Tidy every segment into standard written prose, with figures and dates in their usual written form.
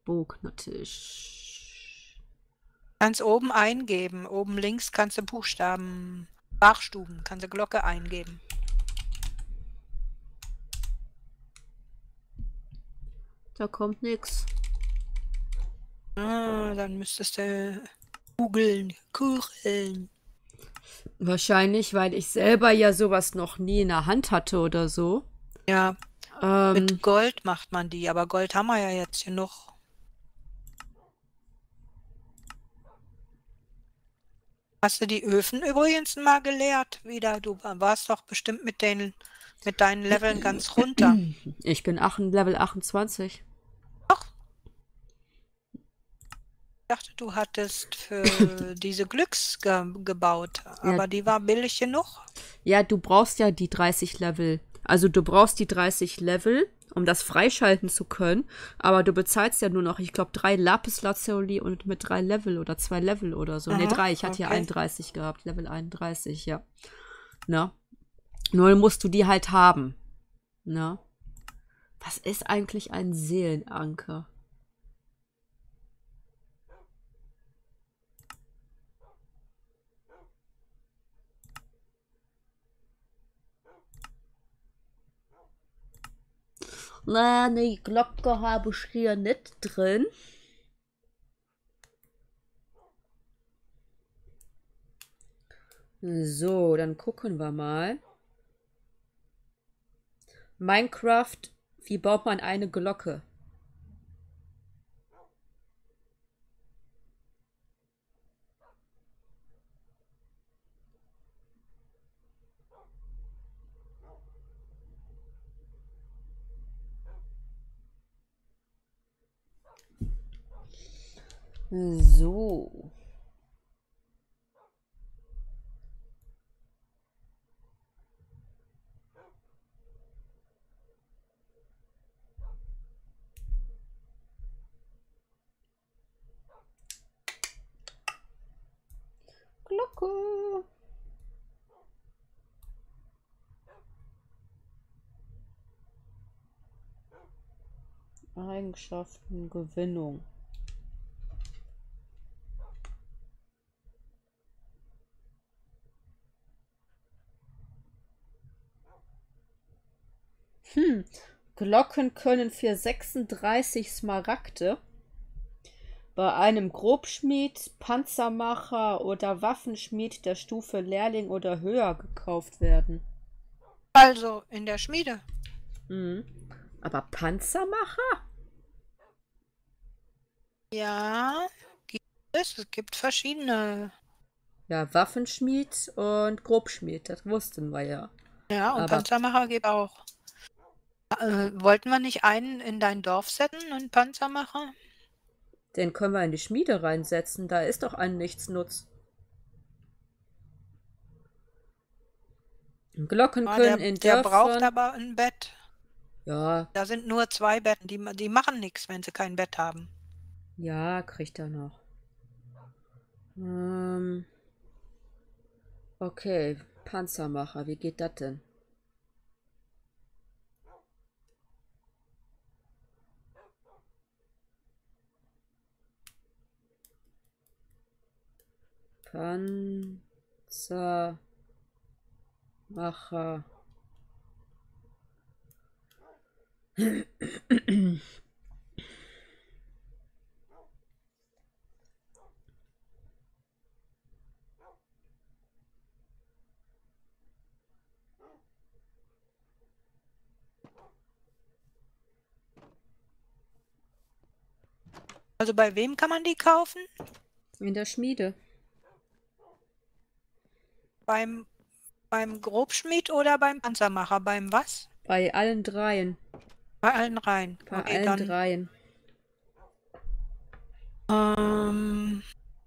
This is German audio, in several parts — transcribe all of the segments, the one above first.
Bognertisch. Kannst oben eingeben. Oben links kannst du Sprachstuben, kannst du Glocke eingeben. Da kommt nix. Ah, dann müsstest du googeln. Wahrscheinlich, weil ich selber ja sowas noch nie in der Hand hatte oder so. Ja, Ähm, mit Gold macht man die, aber Gold haben wir ja jetzt genug. Hast du die Öfen übrigens mal geleert wieder? Du warst doch bestimmt mit deinen Leveln ganz runter. ich bin Level 28. Ach, ich dachte, du hattest für diese Glücks gebaut, Ja, aber die war billig genug. ja, du brauchst ja die 30 Level. Also du brauchst die 30 Level, um das freischalten zu können. Aber du bezahlst ja nur noch, ich glaube, 3 Lapis-Lazuli und mit 3 Level oder 2 Level oder so. Ne, Aha, 3. Ich hatte ja okay. 31 gehabt. Level 31, ja. Na? Nur musst du die halt haben. Na? Was ist eigentlich ein Seelenanker? Na, ne Glocke habe ich hier nicht drin. So, dann gucken wir mal. Minecraft, wie baut man eine Glocke? So. Glocke. Eigenschaften, Gewinnung. Glocken können für 36 Smaragde bei einem Grobschmied, Panzermacher oder Waffenschmied der Stufe Lehrling oder höher gekauft werden. Also in der Schmiede. Mhm. Aber Panzermacher? Ja, gibt es. Es gibt verschiedene. Ja, Waffenschmied und Grobschmied, das wussten wir ja. Ja, und Aber Panzermacher gibt auch. Wollten wir nicht einen in dein Dorf setzen, einen Panzermacher? den können wir in die Schmiede reinsetzen, da ist doch ein Nichtsnutz. Glocken Ja, können in der braucht Dörfern. aber ein Bett. Ja, Da sind nur 2 Betten. Die machen nichts, wenn sie kein Bett haben. ja, kriegt er noch. Ähm, okay, Panzermacher, wie geht das denn? Panzermacher. Also bei wem kann man die kaufen? In der Schmiede. Beim, beim Grobschmied oder beim Panzermacher? Beim was? Bei allen dreien. Bei allen rein. Bei Okay, allen dreien. ähm,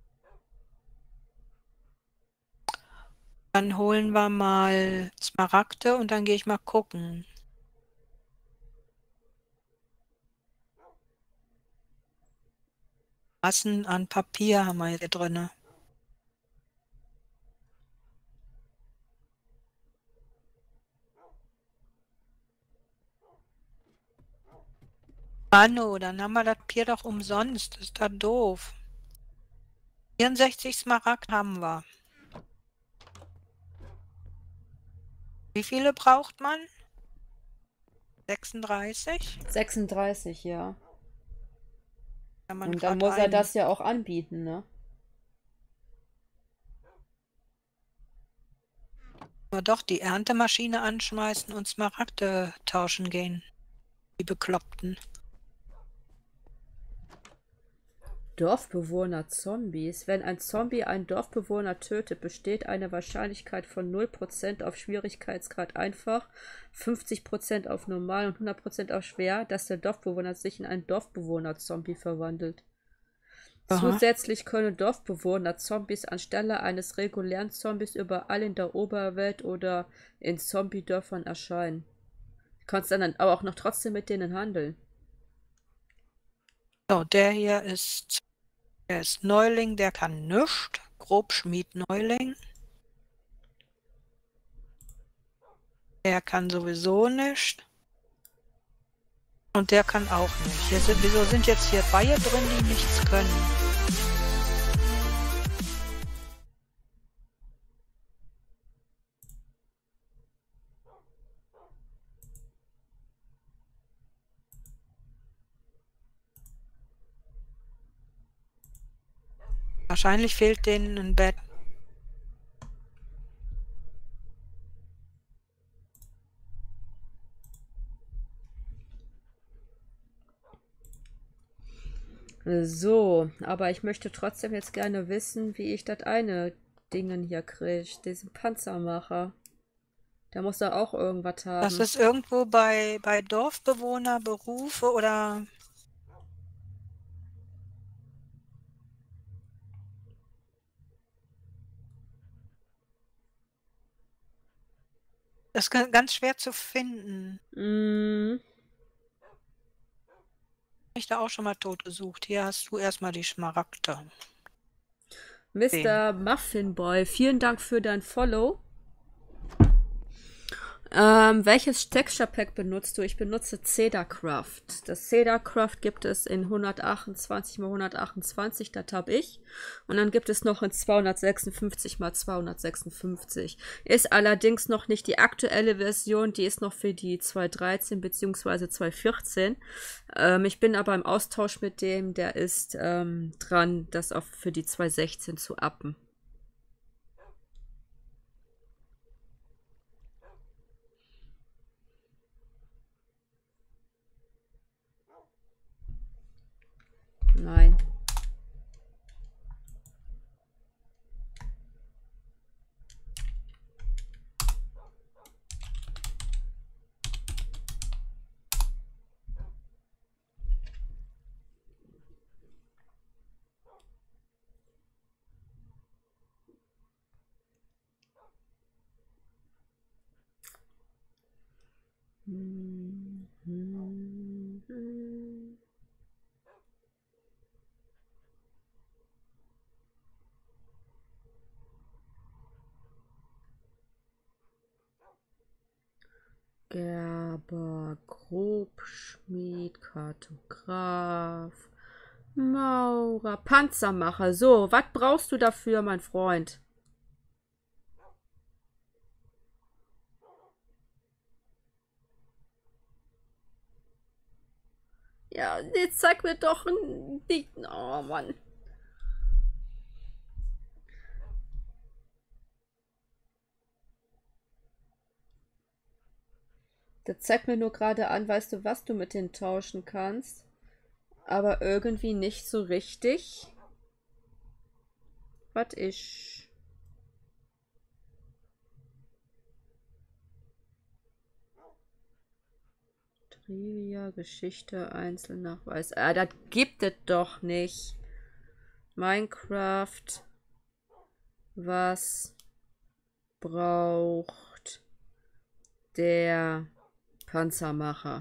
dann holen wir mal Smaragde und dann gehe ich mal gucken. Massen an Papier haben wir hier drin. Manu, dann haben wir das Bier doch umsonst. Das ist da doof. 64 Smaragd haben wir. Wie viele braucht man? 36? 36, ja. Kann man Und dann gerade muss er ein. das ja auch anbieten, ne? Nur doch die Erntemaschine anschmeißen und Smaragde tauschen gehen. Die Bekloppten. Dorfbewohner-Zombies. Wenn ein Zombie einen Dorfbewohner tötet, besteht eine Wahrscheinlichkeit von 0% auf Schwierigkeitsgrad einfach, 50% auf normal und 100% auf schwer, dass der Dorfbewohner sich in einen Dorfbewohner-Zombie verwandelt. Aha. Zusätzlich können Dorfbewohner-Zombies anstelle eines regulären Zombies überall in der Oberwelt oder in Zombie-Dörfern erscheinen. Du kannst dann aber auch noch trotzdem mit denen handeln. So, der hier ist. Der ist Neuling, der kann nichts. Grobschmied Neuling. Der kann sowieso nichts. Und der kann auch nicht. Wieso sind jetzt hier Reihe drin, die nichts können? Wahrscheinlich fehlt denen ein Bett. So, aber ich möchte trotzdem jetzt gerne wissen, wie ich das eine Dingen hier kriege, diesen Panzermacher. Der muss da auch irgendwas haben. Das ist irgendwo bei Dorfbewohner, Berufe oder. Das ist ganz schwer zu finden. Ich da auch schon mal tot gesucht. Hier hast du erstmal die Schmaragde. Mr. Muffinboy, vielen Dank für dein Follow. Welches Texture Pack benutzt du? Ich benutze Cedarcraft. Das Cedarcraft gibt es in 128 x 128, das habe ich. Und dann gibt es noch in 256 x 256. Ist allerdings noch nicht die aktuelle Version, die ist noch für die 213 bzw. 214. Ich bin aber im Austausch mit dem, der ist dran, das auch für die 216 zu uppen. Nein. Gerber, Grobschmied, Kartograf, Maurer, Panzermacher. So, was brauchst du dafür, mein Freund? Ja, jetzt zeig mir doch nicht. Oh Mann. Das zeigt mir nur gerade an, weißt du, was du mit denen tauschen kannst. Aber irgendwie nicht so richtig. Was ich. Trivia, Geschichte, Einzelnachweis. Ah, das gibt es doch nicht. Minecraft. Was braucht der Panzermacher?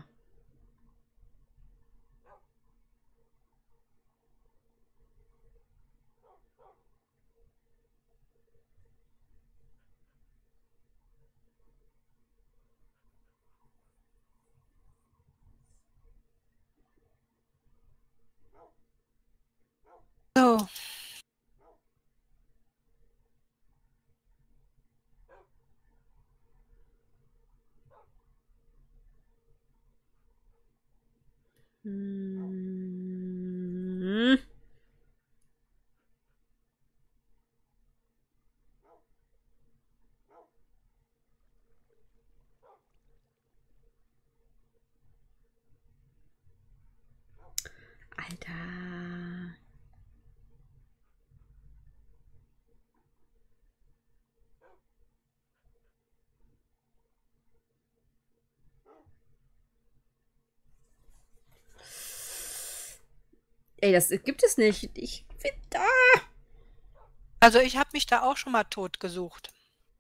Hm. Alter. Ey, das gibt es nicht. Ich bin da. Also ich habe mich da auch schon mal tot gesucht.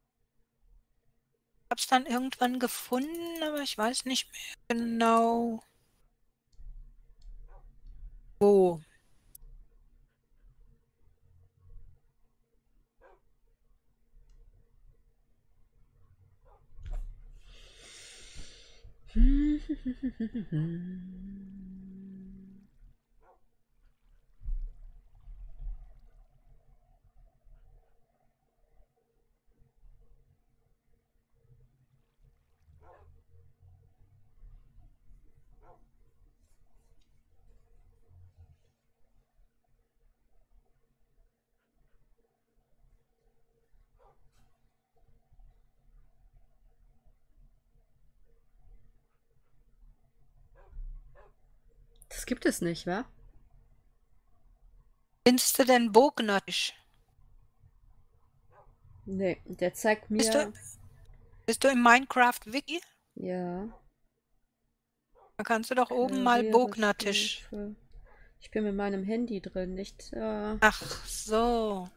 Hab's dann irgendwann gefunden, aber ich weiß nicht mehr genau wo. Das gibt es nicht, wa? Findest du denn Bognatisch? Nee, der zeigt Bist mir. bist du im Minecraft-Wiki? Ja. Da kannst du doch oben mal Bognatisch. Karrierestufe. Ich bin mit meinem Handy drin, nicht. Ach so.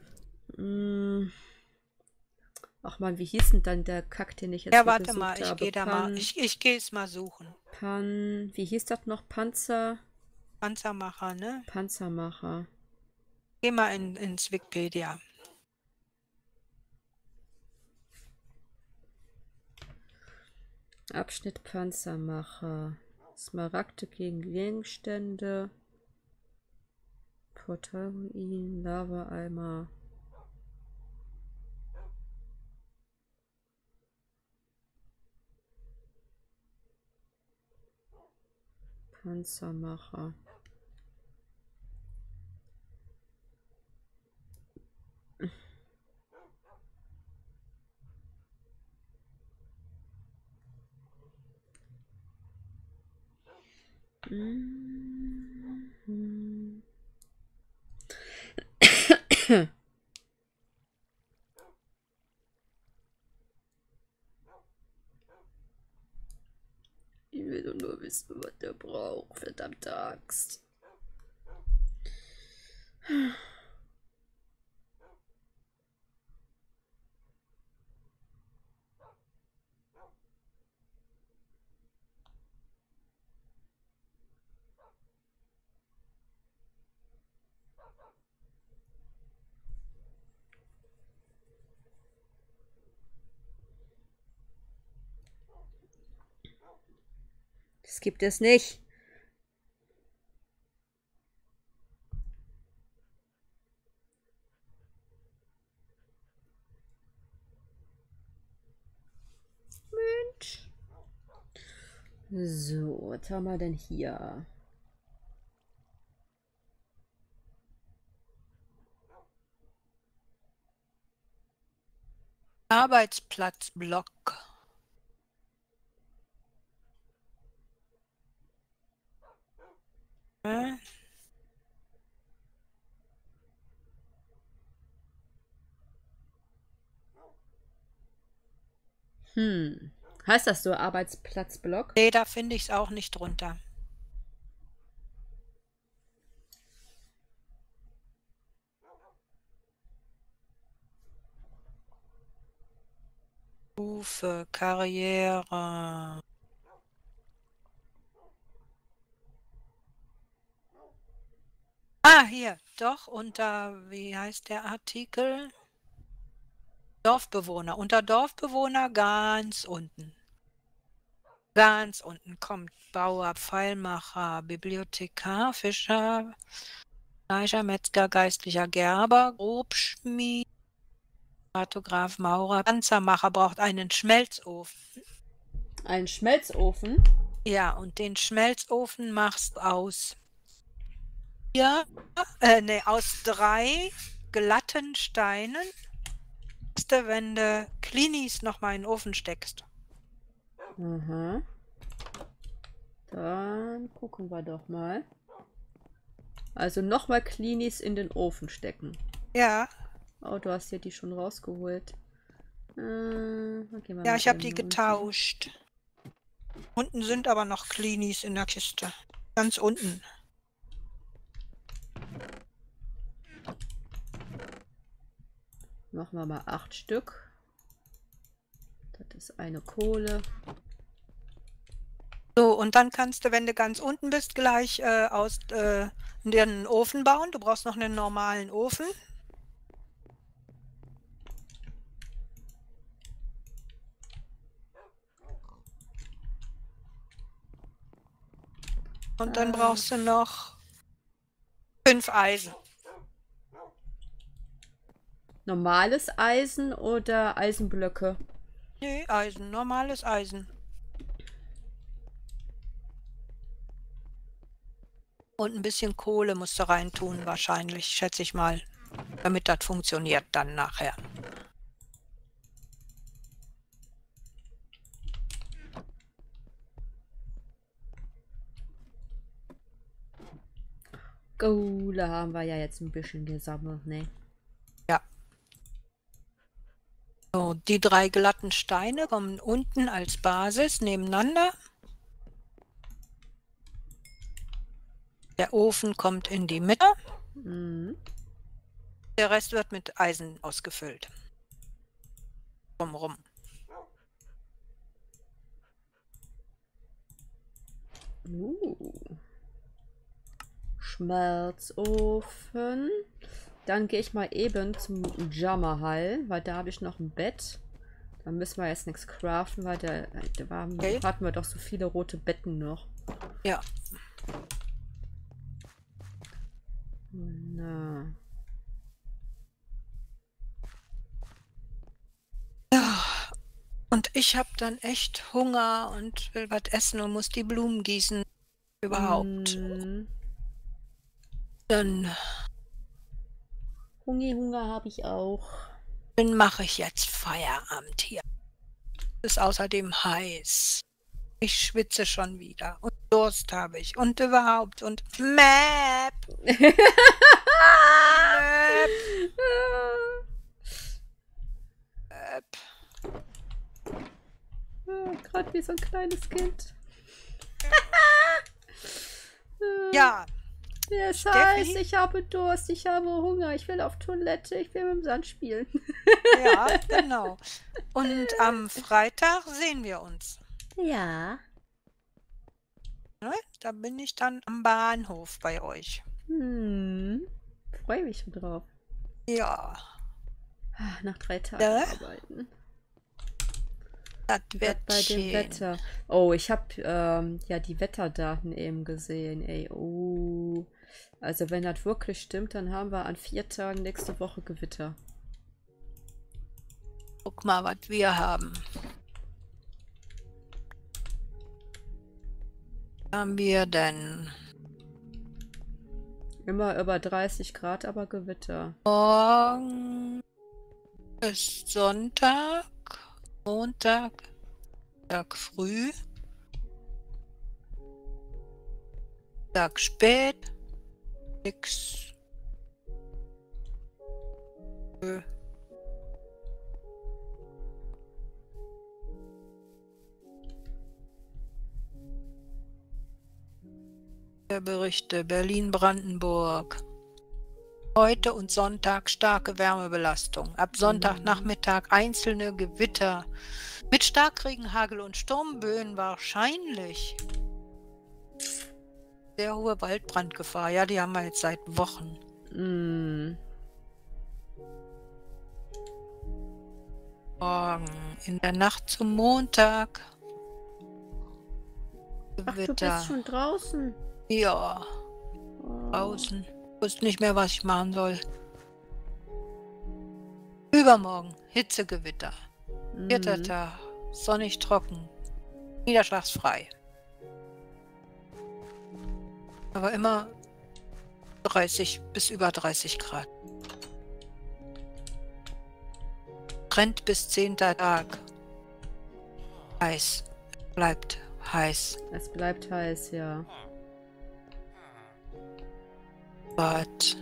Ach man, wie hieß denn dann der Kack, den ich jetzt Ja, hier warte mal, gesucht ich habe? gehe da mal. Ich gehe es mal suchen. Wie hieß das noch? Panzermacher, ne? Panzermacher. Geh mal ins Wikipedia. Abschnitt Panzermacher. Smaragde gegen Gegenstände. Portalruinen, Lava-Eimer. Panzermacher. Ich will doch nur wissen, was der braucht. Verdammte Axt. Das gibt es nicht. Mensch. So, was haben wir denn hier? Arbeitsplatzblock. Heißt das so Arbeitsplatzblock? Nee, da finde ich es auch nicht drunter. Stufe, Karriere. Ah, hier, doch, unter, wie heißt der Artikel? Dorfbewohner. Unter Dorfbewohner ganz unten. Ganz unten kommt Bauer, Pfeilmacher, Bibliothekar, Fischer, Fleischer, Metzger, geistlicher Gerber, Grobschmied, Kartograf, Maurer, Panzermacher braucht einen Schmelzofen. Ein Schmelzofen? Ja, und den Schmelzofen machst aus 4, ne, aus 3 glatten Steinen, wenn du Klinis noch mal in den Ofen steckst. Aha. Dann gucken wir doch mal. Also nochmal Klinis in den Ofen stecken. Ja, Oh, du hast ja die schon rausgeholt. Dann gehen wir ja, mal ich habe eben die unten. getauscht. Unten sind aber noch Klinis in der Kiste. Ganz unten. Machen wir mal 8 Stück. Das ist eine Kohle. So, und dann kannst du, wenn du ganz unten bist, gleich dir einen Ofen bauen. Du brauchst noch einen normalen Ofen. Und dann brauchst du noch 5 Eisen. Normales Eisen oder Eisenblöcke? Nee, Eisen, normales Eisen. Und ein bisschen Kohle musst du reintun, wahrscheinlich, schätze ich mal, damit das funktioniert dann nachher. Kohle haben wir ja jetzt ein bisschen gesammelt, ne? Ja. So, die 3 glatten Steine kommen unten als Basis nebeneinander. Der Ofen kommt in die Mitte. Mhm. Der Rest wird mit Eisen ausgefüllt. Drumherum. Schmelzofen. Dann gehe ich mal eben zum Jammerhall, weil da habe ich noch ein Bett. Da müssen wir jetzt nichts craften, weil da hatten wir doch so viele rote Betten noch. Ja. Na. Ja. Und ich habe dann echt Hunger und will was essen und muss die Blumen gießen. Überhaupt. Dann Hunger habe ich auch. mache ich jetzt Feierabend hier. Es ist außerdem heiß. Ich schwitze schon wieder. Und Durst habe ich. Und überhaupt. Und Map. Gerade wie so ein kleines Kind. Ja. Es heißt, ich habe Durst, ich habe Hunger, ich will auf Toilette, ich will mit dem Sand spielen. Ja, genau. Und am Freitag sehen wir uns. Ja. Ne? Da bin ich dann am Bahnhof bei euch. Freue mich schon drauf. Ja. Nach 3 Tagen arbeiten. Das wird bei schön. dem Wetter. Oh, ich habe ja die Wetterdaten eben gesehen. Ey, oh. Also wenn das wirklich stimmt, dann haben wir an 4 Tagen nächste Woche Gewitter. Guck mal, was wir haben. Was haben wir denn? Immer über 30 Grad, aber Gewitter. Morgen ist Sonntag, Montag, Tag früh, Tag spät, nix. Der Berichte Berlin-Brandenburg. Heute und Sonntag starke Wärmebelastung. Ab Sonntagnachmittag einzelne Gewitter. Mit Starkregen, Hagel und Sturmböen wahrscheinlich. Sehr hohe Waldbrandgefahr. Ja, die haben wir jetzt seit Wochen. Morgen in der Nacht zum Montag. Ach, du bist schon draußen? Ja, draußen. Ich wusste nicht mehr, was ich machen soll. Übermorgen Hitzegewitter. 4. Tag, sonnig trocken, niederschlagsfrei. Aber immer 30 bis über 30 Grad. Brennt bis 10. Tag. Heiß. Bleibt heiß. Es bleibt heiß, ja. Gott.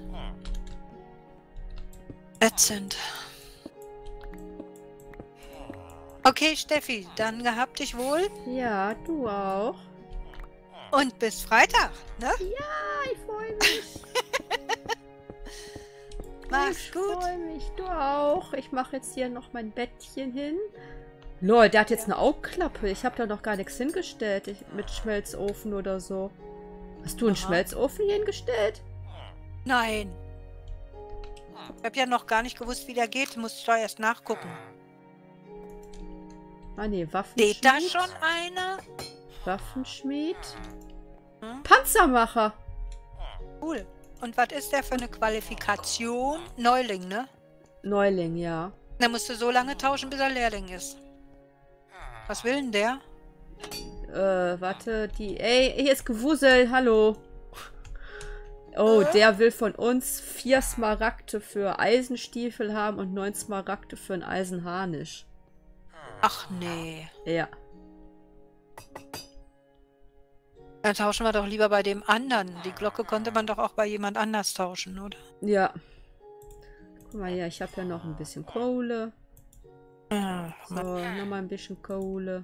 Ätzend. Okay, Steffi, dann gehabt dich wohl. Ja, du auch. Und bis Freitag, ne? Ja, ich freue mich. Mach's gut. Ich freue mich, du auch. Ich mache jetzt hier noch mein Bettchen hin. Lol, der hat jetzt eine Augklappe. Ich habe da noch gar nichts hingestellt. Mit Schmelzofen oder so. Hast du einen Schmelzofen hier hingestellt? Nein. Ich habe ja noch gar nicht gewusst, wie der geht. Muss ich da erst nachgucken. Ah ne, Waffenschmied. Steht da schon einer? Waffenschmied. Hm? Panzermacher. Cool. Und was ist der für eine Qualifikation? Neuling, ne? Neuling, ja. Der musst du so lange tauschen, bis er Lehrling ist. Was will denn der? Warte, Ey, hier ist Gewusel, hallo. Oh, der will von uns 4 Smaragde für Eisenstiefel haben und 9 Smaragde für einen Eisenharnisch. Ach nee. Ja. Dann tauschen wir doch lieber bei dem anderen. Die Glocke konnte man doch auch bei jemand anders tauschen, oder? Ja. Guck mal hier, ich habe ja noch ein bisschen Kohle. So, nochmal ein bisschen Kohle.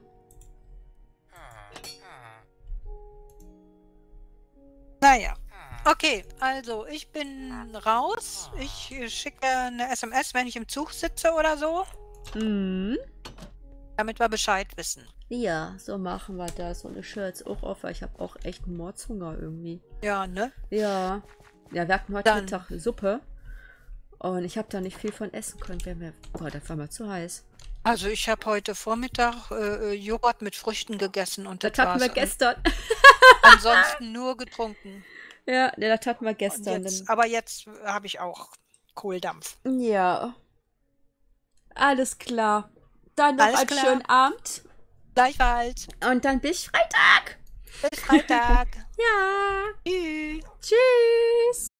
Naja. Okay, also ich bin raus. Ich schicke eine SMS, wenn ich im Zug sitze oder so. Mhm. Damit wir Bescheid wissen. Ja, so machen wir das. Und ich höre jetzt auch auf, weil ich habe auch echt einen Mordshunger irgendwie. Ja, ne? Ja. Ja, wir hatten heute Dann. Mittag Suppe. Und ich habe da nicht viel von essen können. Boah, das war mal zu heiß. Also ich habe heute Vormittag Joghurt mit Früchten gegessen und Das hatten wir war's. gestern. Ansonsten nur getrunken. Ja, das hatten wir Und gestern. aber jetzt habe ich auch Kohldampf. Ja. Alles klar. Dann noch Alles einen klar. schönen Abend. Gleichfalls. Und dann bis Freitag. Bis Freitag. Ja. Tschüss. Tschüss.